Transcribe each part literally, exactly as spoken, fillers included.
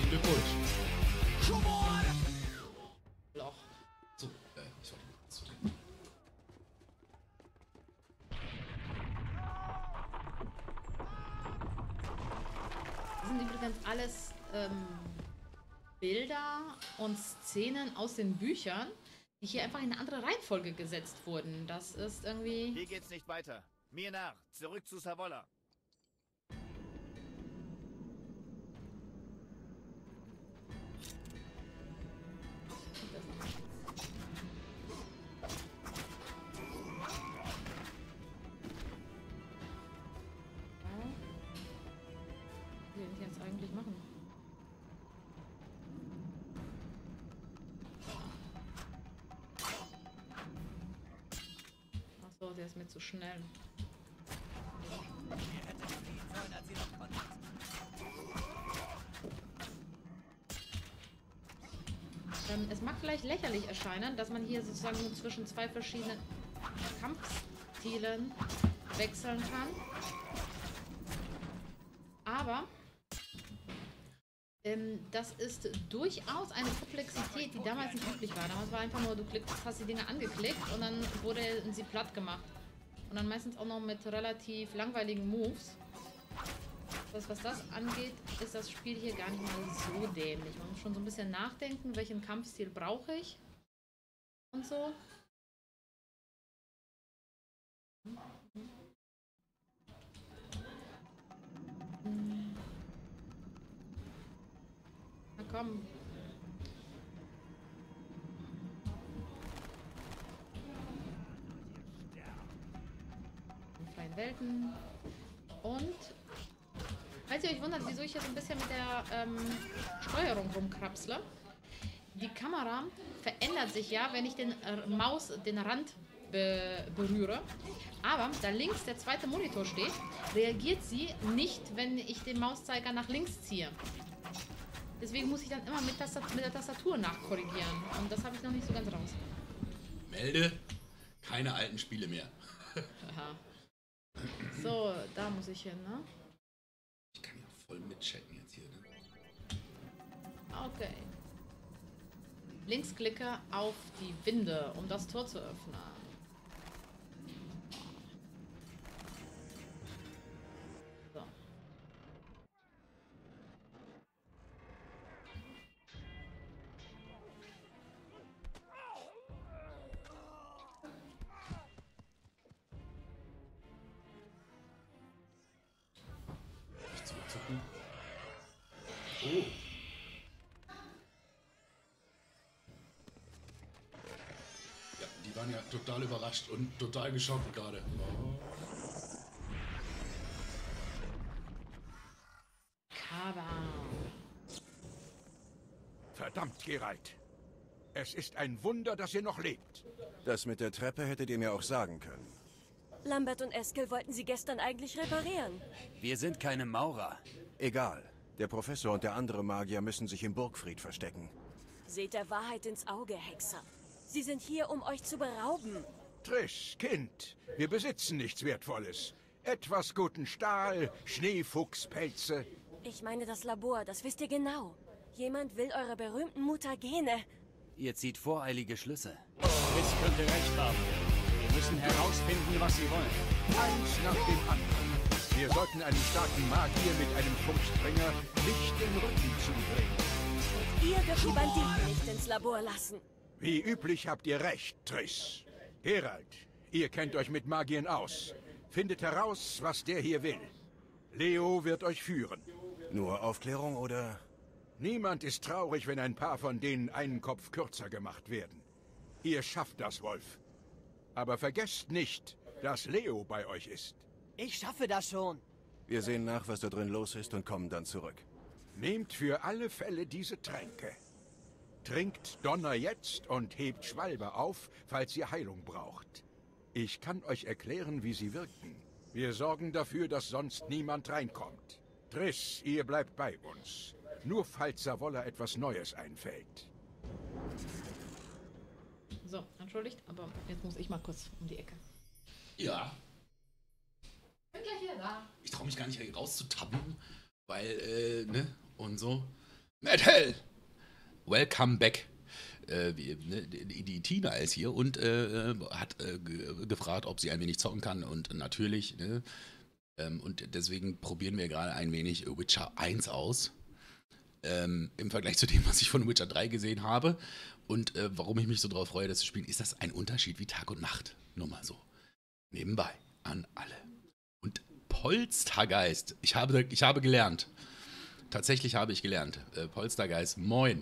Herzlichen Glückwunsch. Loch. So, äh, ich wollte mal kurz zudrehen. Das sind übrigens alles ähm, Bilder und Szenen aus den Büchern, die hier einfach in eine andere Reihenfolge gesetzt wurden. Das ist irgendwie... Hier geht's nicht weiter. Mir nach. Zurück zu Savolla. Was will ich jetzt eigentlich machen? Achso, der ist mir zu schnell. Ähm, es mag vielleicht lächerlich erscheinen, dass man hier sozusagen nur zwischen zwei verschiedenen Kampfstilen wechseln kann. Aber ähm, das ist durchaus eine Komplexität, die damals nicht üblich war. Damals war einfach nur, du klickst, hast die Dinge angeklickt und dann wurde sie platt gemacht. Und dann meistens auch noch mit relativ langweiligen Moves. Das, was das angeht, ist das Spiel hier gar nicht mal so dämlich. Man muss schon so ein bisschen nachdenken, welchen Kampfstil brauche ich und so. Na komm. In freien Welten. Und falls ihr euch wundert, wieso ich jetzt ein bisschen mit der ähm, Steuerung rumkrapsle, die Kamera verändert sich ja, wenn ich den äh, Maus, den Rand be berühre. Aber da links der zweite Monitor steht, reagiert sie nicht, wenn ich den Mauszeiger nach links ziehe. Deswegen muss ich dann immer mit, Tastat mit der Tastatur nachkorrigieren. Und das habe ich noch nicht so ganz raus. Melde, keine alten Spiele mehr. Aha. So, da muss ich hin, ne? Ich kann ja voll mitchatten jetzt hier, ne? Okay. Linksklicke auf die Winde, um das Tor zu öffnen. So. Nicht zurückzucken. Oh. Ja, die waren ja total überrascht und total geschockt gerade. Oh. Kaba. Verdammt, Geralt. Es ist ein Wunder, dass ihr noch lebt. Das mit der Treppe hättet ihr mir auch sagen können. Lambert und Eskel wollten sie gestern eigentlich reparieren. Wir sind keine Maurer. Egal. Der Professor und der andere Magier müssen sich im Burgfried verstecken. Seht der Wahrheit ins Auge, Hexer. Sie sind hier, um euch zu berauben. Triss, Kind, wir besitzen nichts Wertvolles. Etwas guten Stahl, Schneefuchspelze. Ich meine das Labor, das wisst ihr genau. Jemand will eure berühmten Mutagene. Ihr zieht voreilige Schlüsse. Triss könnte recht haben. Wir müssen herausfinden, was sie wollen. Eins nach dem anderen. Wir sollten einem starken Magier mit einem Fruchtbringer nicht den Rücken zudrehen. Ihr dürft die Banditen nicht ins Labor lassen. Wie üblich habt ihr recht, Triss. Geralt, ihr kennt euch mit Magiern aus. Findet heraus, was der hier will. Leo wird euch führen. Nur Aufklärung oder... Niemand ist traurig, wenn ein paar von denen einen Kopf kürzer gemacht werden. Ihr schafft das, Wolf. Aber vergesst nicht, dass Leo bei euch ist. Ich schaffe das schon. Wir sehen nach, was da drin los ist und kommen dann zurück. Nehmt für alle Fälle diese Tränke. Trinkt Donner jetzt und hebt Schwalbe auf, falls ihr Heilung braucht. Ich kann euch erklären, wie sie wirken. Wir sorgen dafür, dass sonst niemand reinkommt. Triss, ihr bleibt bei uns. Nur falls Savolla etwas Neues einfällt. So, entschuldigt, aber jetzt muss ich mal kurz um die Ecke. Ja. Bin gleich wieder da. Ich traue mich gar nicht rauszutappen, weil, äh, ne, und so. Matt Hell! Welcome back. Äh, wie, ne, die, die Tina ist hier und äh, hat äh, ge gefragt, ob sie ein wenig zocken kann. Und natürlich, ne, ähm, und deswegen probieren wir gerade ein wenig Witcher eins aus. Ähm, im Vergleich zu dem, was ich von Witcher drei gesehen habe. Und äh, warum ich mich so drauf freue, das zu spielen, ist das ein Unterschied wie Tag und Nacht. Nur mal so. Nebenbei. An alle. Und Polstergeist. Ich habe, ich habe gelernt. Tatsächlich habe ich gelernt. Äh, Polstergeist, moin.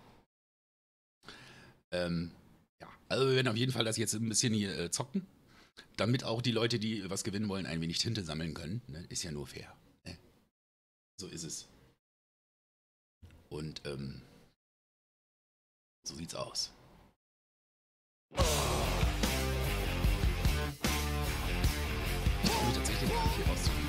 Ähm, ja, also wir werden auf jeden Fall das jetzt ein bisschen hier äh, zocken. Damit auch die Leute, die was gewinnen wollen, ein wenig Tinte sammeln können. Ne? Ist ja nur fair. Ne? So ist es. Und, ähm, so sieht's aus. Ich kann mich tatsächlich gar nicht hier rausziehen.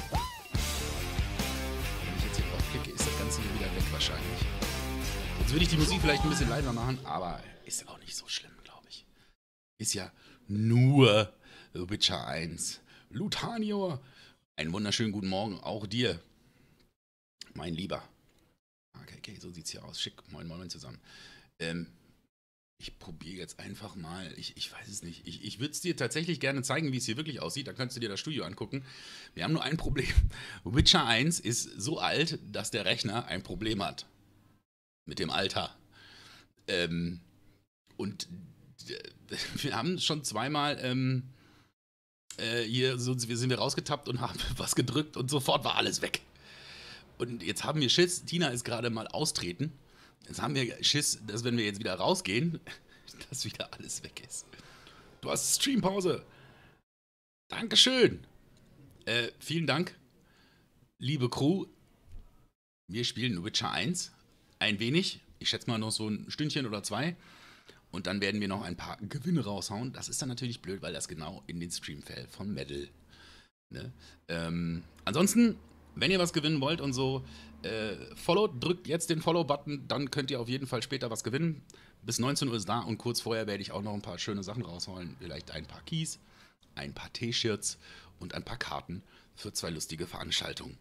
Wenn ich jetzt hier drauf klicke, ist das Ganze hier wieder weg wahrscheinlich. Jetzt würde ich die Musik vielleicht ein bisschen leiser machen, aber ist auch nicht so schlimm, glaube ich. Ist ja nur Witcher eins. Luthanior, einen wunderschönen guten Morgen auch dir, mein Lieber. Okay, okay, so sieht's hier aus. Schick, moin, moin, moin zusammen. Ähm, ich probiere jetzt einfach mal, ich, ich weiß es nicht, ich, ich würde es dir tatsächlich gerne zeigen, wie es hier wirklich aussieht, dann kannst du dir das Studio angucken. Wir haben nur ein Problem. Witcher eins ist so alt, dass der Rechner ein Problem hat. Mit dem Alter. Ähm, und äh, wir haben schon zweimal ähm, äh, hier so, sind wir rausgetappt und haben was gedrückt und sofort war alles weg. Und jetzt haben wir Schiss, Tina ist gerade mal austreten. Jetzt haben wir Schiss, dass wenn wir jetzt wieder rausgehen, dass wieder alles weg ist. Du hast Streampause. Dankeschön. Äh, vielen Dank, liebe Crew. Wir spielen Witcher eins. Ein wenig. Ich schätze mal noch so ein Stündchen oder zwei. Und dann werden wir noch ein paar Gewinne raushauen. Das ist dann natürlich blöd, weil das genau in den Stream fällt von Metal. Ne? Ähm, ansonsten... Wenn ihr was gewinnen wollt und so, äh, Follow, drückt jetzt den Follow-Button, dann könnt ihr auf jeden Fall später was gewinnen. Bis neunzehn Uhr ist da und kurz vorher werde ich auch noch ein paar schöne Sachen rausholen. Vielleicht ein paar Keys, ein paar T-Shirts und ein paar Karten für zwei lustige Veranstaltungen.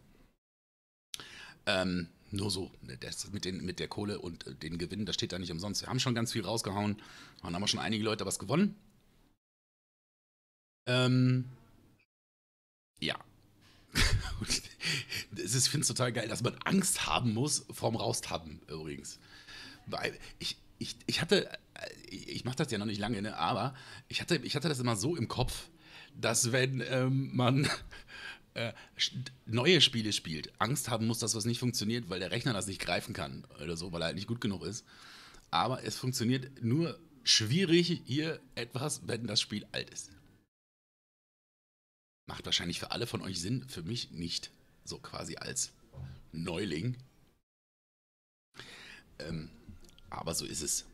Ähm, nur so, das mit, den, mit der Kohle und äh, den Gewinnen, das steht da nicht umsonst. Wir haben schon ganz viel rausgehauen und haben auch schon einige Leute was gewonnen. Ähm, ja. Ich finde es total geil, dass man Angst haben muss vorm Raustappen übrigens. Weil ich, ich, ich hatte, ich mache das ja noch nicht lange, ne, aber ich hatte, ich hatte das immer so im Kopf, dass wenn ähm, man äh, neue Spiele spielt, Angst haben muss, dass was nicht funktioniert, weil der Rechner das nicht greifen kann oder so, weil er halt nicht gut genug ist. Aber es funktioniert nur schwierig hier etwas, wenn das Spiel alt ist. Macht wahrscheinlich für alle von euch Sinn, für mich nicht. So quasi als Neuling. Ähm, aber so ist es.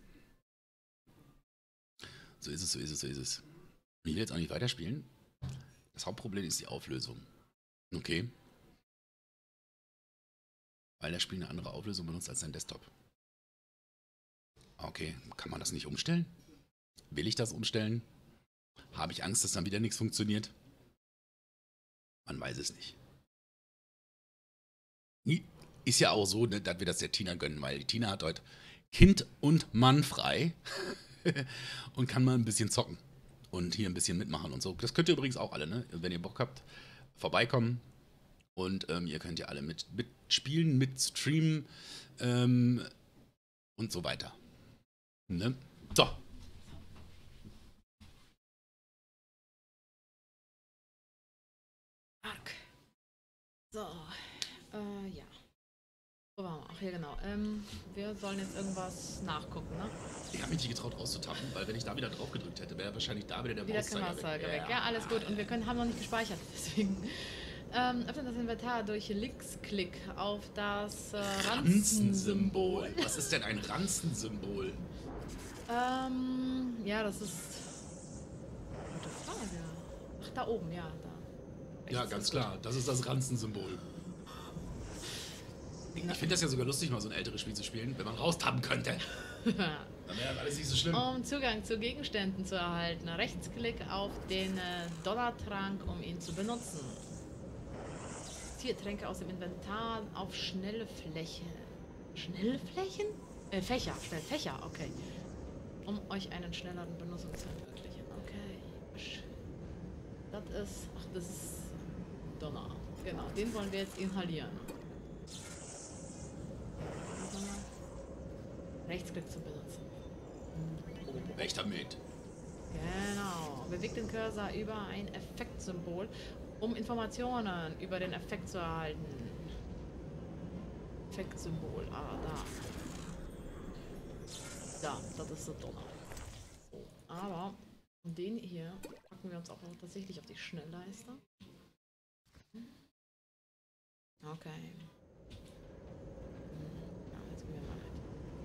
So ist es, so ist es, so ist es. Ich will jetzt auch nicht weiterspielen. Das Hauptproblem ist die Auflösung. Okay. Weil das Spiel eine andere Auflösung benutzt als sein Desktop. Okay, kann man das nicht umstellen? Will ich das umstellen? Habe ich Angst, dass dann wieder nichts funktioniert? Man weiß es nicht. Ist ja auch so, ne, dass wir das der Tina gönnen, weil die Tina hat heute Kind und Mann frei und kann mal ein bisschen zocken und hier ein bisschen mitmachen und so. Das könnt ihr übrigens auch alle, ne? Wenn ihr Bock habt, vorbeikommen und ähm, ihr könnt ja alle mit, mit spielen, mit streamen ähm, und so weiter. Ne? So. Arg. So, äh, ja. Wo waren wir? Ach, hier genau. Ähm, wir sollen jetzt irgendwas nachgucken, ne? Ich habe mich nicht getraut rauszutappen, weil wenn ich da wieder drauf gedrückt hätte, wäre wahrscheinlich da wieder der Wieder Mauszeiger weg. weg. Ja, alles gut. Und wir können, haben noch nicht gespeichert, deswegen. Ähm, öffnet das Inventar durch Linksklick auf das äh, Ranzensymbol. Ranzensymbol. Was ist denn ein Ranzensymbol? ähm, ja, das ist... Gute Frage. Ach, da oben, ja. Da. Ja, ganz klar. Das ist das Ranzensymbol. Ich finde das ja sogar lustig, mal so ein älteres Spiel zu spielen, wenn man raustappen könnte. Dann wäre alles nicht so schlimm. Um Zugang zu Gegenständen zu erhalten, Rechtsklick auf den äh, Dollartrank, um ihn zu benutzen. Ziehe Tränke aus dem Inventar auf schnelle Fläche. Schnellflächen? Äh, Fächer, Schnellfächer, okay. Um euch einen schnelleren Benutzung zu ermöglichen. Okay. Das ist. Ach, das ist. Donner. Genau, den wollen wir jetzt inhalieren. Rechtsklick zu benutzen. Weg damit. Genau. Bewegt den Cursor über ein Effektsymbol, um Informationen über den Effekt zu erhalten. Effektsymbol. Ah, da. Da, das ist so Donner. So, aber den hier packen wir uns auch tatsächlich auf die Schnellleiste. Okay. Ja, jetzt gehen wir mal mit.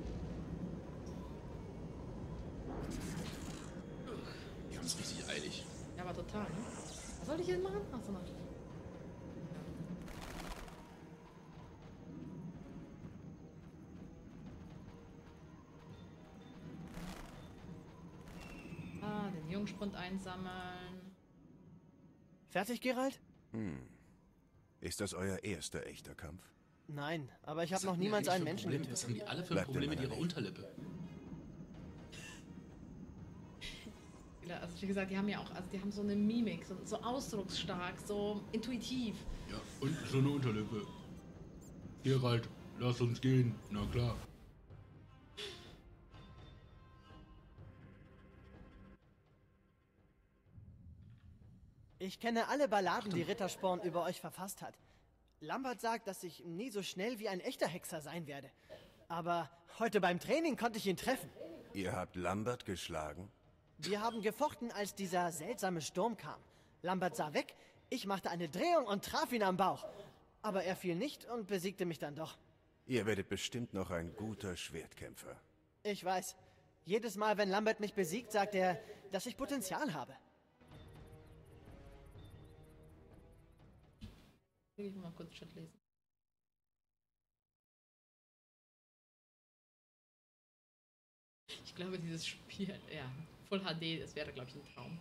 Wir haben es richtig eilig. Ja, aber total, ne? Was soll ich jetzt machen? Achso, nein. Ah, den Jungspund einsammeln. Fertig, Geralt? Hm. Ist das euer erster echter Kampf? Nein, aber ich Was habe noch haben die niemals eigentlich einen für Menschen Probleme? getötet. Was haben die alle für Bleibt in Probleme mit meiner ihrer Nähe. Unterlippe? Ja, also wie gesagt, die haben ja auch, also die haben so eine Mimik, so, so ausdrucksstark, so intuitiv. Ja, und so eine Unterlippe. Geralt, lass uns gehen. Na klar. Ich kenne alle Balladen, die Rittersporn über euch verfasst hat. Lambert sagt, dass ich nie so schnell wie ein echter Hexer sein werde. Aber heute beim Training konnte ich ihn treffen. Ihr habt Lambert geschlagen? Wir haben gefochten, als dieser seltsame Sturm kam. Lambert sah weg, ich machte eine Drehung und traf ihn am Bauch. Aber er fiel nicht und besiegte mich dann doch. Ihr werdet bestimmt noch ein guter Schwertkämpfer. Ich weiß. Jedes Mal, wenn Lambert mich besiegt, sagt er, dass ich Potenzial habe. Will ich mal kurz Chat lesen. Ich glaube, dieses Spiel, ja, Full H D, das wäre, glaube ich, ein Traum.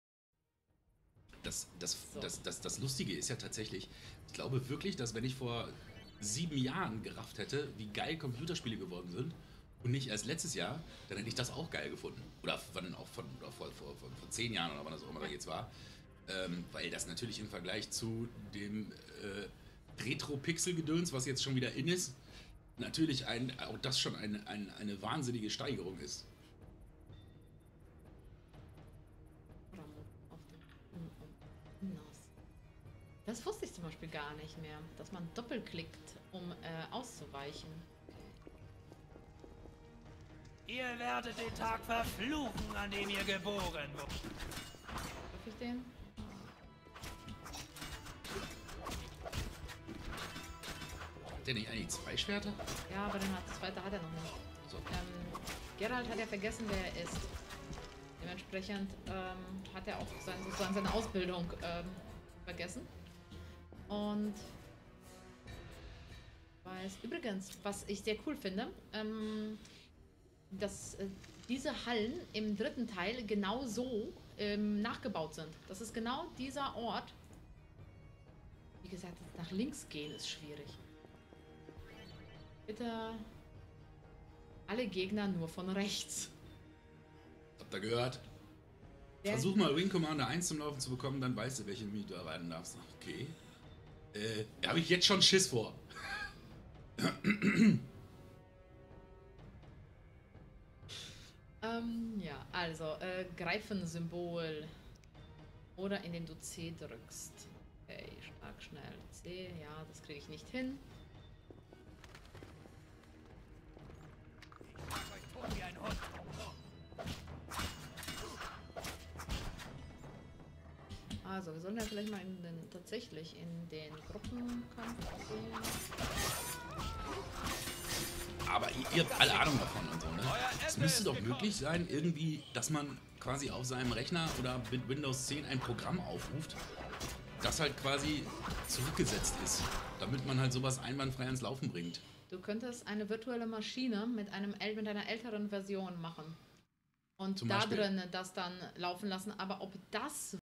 Das, das, So. das, das, das Lustige ist ja tatsächlich, ich glaube wirklich, dass wenn ich vor sieben Jahren gerafft hätte, wie geil Computerspiele geworden sind und nicht erst letztes Jahr, dann hätte ich das auch geil gefunden. Oder wann auch von, oder vor, vor, vor, vor zehn Jahren oder wann das auch immer da jetzt war. Ähm, weil das natürlich im Vergleich zu dem äh, Retro-Pixel-Gedöns, was jetzt schon wieder in ist, natürlich ein, auch das schon ein, ein, eine wahnsinnige Steigerung ist. Auf den Hinaus. Das wusste ich zum Beispiel gar nicht mehr, dass man doppelklickt, um äh, auszuweichen. Ihr werdet den Tag verfluchen, an dem ihr geboren wurdet. Darf ich den? Hat der nicht eigentlich zwei Schwerter? Ja, aber den hat, das zweite hat er noch nicht. So. Ähm, Geralt hat ja vergessen, wer er ist. Dementsprechend ähm, hat er auch sein, sozusagen seine Ausbildung ähm, vergessen. Und weiß übrigens, was ich sehr cool finde, ähm, dass äh, diese Hallen im dritten Teil genau so ähm, nachgebaut sind. Das ist genau dieser Ort. Wie gesagt, nach links gehen ist schwierig. Bitte alle Gegner nur von rechts. Habt ihr gehört? Der Versuch mal Wing Commander eins zum Laufen zu bekommen, dann weißt du, welche Mini du erweitern darfst. Okay. Äh, da habe ich jetzt schon Schiss vor. Ähm, ja, also, äh, Greifen-Symbol. Oder indem du C drückst. Okay, stark schnell. C, ja, das kriege ich nicht hin. Wie ein Hund. Also, wir sollen ja vielleicht mal in den, tatsächlich in den Gruppenkampf gehen. Aber ihr, ihr habt alle Ahnung davon und so, ne? Es müsste doch möglich sein, irgendwie, dass man quasi auf seinem Rechner oder mit Windows zehn ein Programm aufruft, das halt quasi zurückgesetzt ist, damit man halt sowas einwandfrei ans Laufen bringt. Du könntest eine virtuelle Maschine mit, einem, äl- mit einer älteren Version machen. Und Zum da Beispiel? drin das dann laufen lassen. Aber ob das